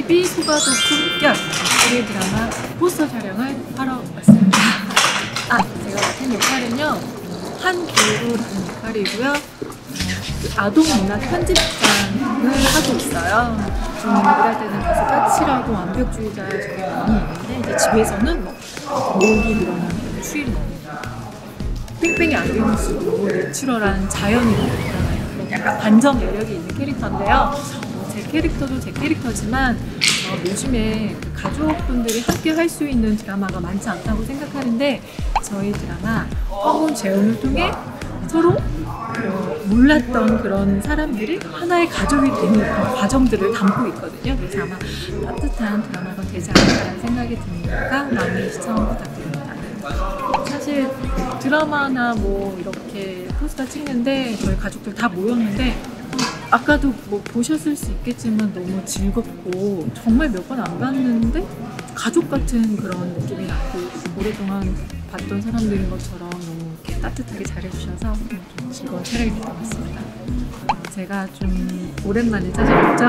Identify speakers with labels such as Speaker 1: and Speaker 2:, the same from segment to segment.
Speaker 1: 12 소가도 품격 우리 드라마 포스터 촬영을 하러 왔습니다. 제가 맡은 역할은요, 한교루라는 역할이고요. 아동문학 편집장을 하고 있어요. 일할 때는 다소 까칠하고 완벽주의자적인 마음이 있는데, 이제 집에서는 목이 늘어나는 추임, 뺑뺑이 안경을 쓰고 너무 내추럴한 자연인으로 드러나요. 약간 반전 매력이 있는 캐릭터인데요. 제 캐릭터도 제 캐릭터지만 요즘에 가족분들이 함께 할 수 있는 드라마가 많지 않다고 생각하는데, 저희 드라마 황혼 재혼을 통해 서로 몰랐던 그런 사람들이 하나의 가족이 되는 그런 과정들을 담고 있거든요. 그래서 아마 따뜻한 드라마가 되지 않을까라는 생각이 드니까 많이 시청 부탁드립니다. 사실 드라마나 뭐 이렇게 포스터 찍는데 저희 가족들 다 모였는데, 아까도 뭐 보셨을 수 있겠지만 너무 즐겁고 정말 몇 번 안 봤는데 가족 같은 그런 느낌이 나고, 오랫동안 봤던 사람들인 것처럼 너무 이렇게 따뜻하게 잘해주셔서 좀 즐거운 촬영이 됐던 것 같습니다. 제가 좀 오랜만에 찾아뵙죠.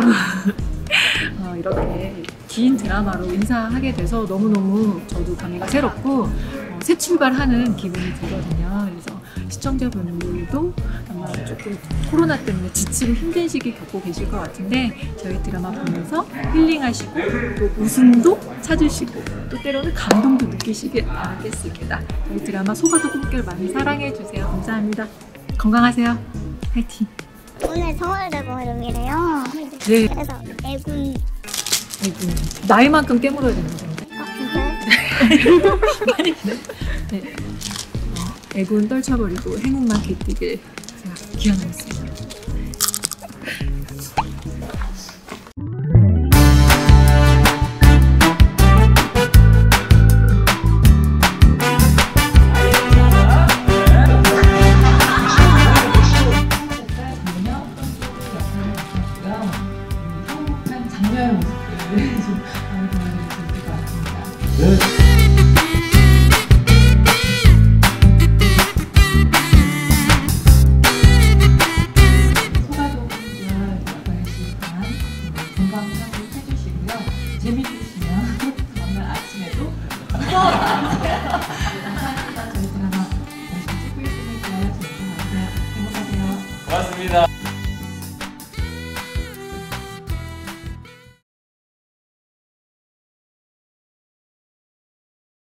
Speaker 1: 이렇게 긴 드라마로 인사하게 돼서 너무너무 저도 감회가 새롭고 새 출발하는 기분이 들거든요. 그래서 시청자분들도 아마 조금 코로나 때문에 지치고 힘든 시기 겪고 계실 것 같은데, 저희 드라마 보면서 힐링하시고 또 웃음도 찾으시고 또 때로는 감동도 느끼시길 바라겠습니다. 저희 드라마 소가도 꿈결 많이 사랑해주세요. 감사합니다. 건강하세요. 화이팅!
Speaker 2: 오늘 서울대공이래요.
Speaker 1: 네.
Speaker 2: 그래서 애군.
Speaker 1: 나이만큼 깨물어야 되는데.
Speaker 2: 진짜요?
Speaker 1: 많이. 네. 애군 떨쳐버리고 행운만 깃들길 제가 기원하겠습니다. 행복한 장녀의 모습들을 좀 많이 보여드릴 것 같습니다. 건강하게 해주시고요. 재밌으시면 오늘 아침에도